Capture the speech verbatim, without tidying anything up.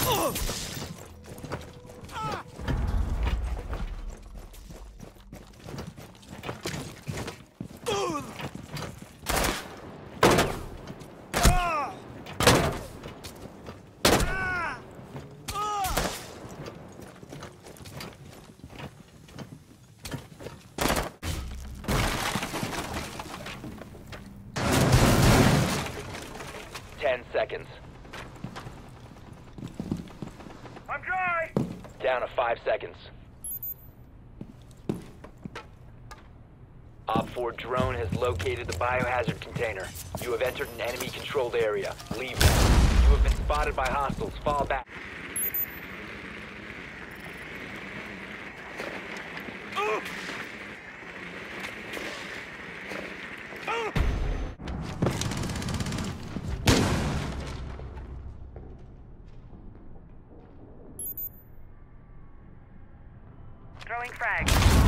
Ten seconds. I'm dry! Down to five seconds. Op four drone has located the biohazard container. You have entered an enemy-controlled area. Leave now. You have been spotted by hostiles. Fall back. Uh! Uh! Throwing frag.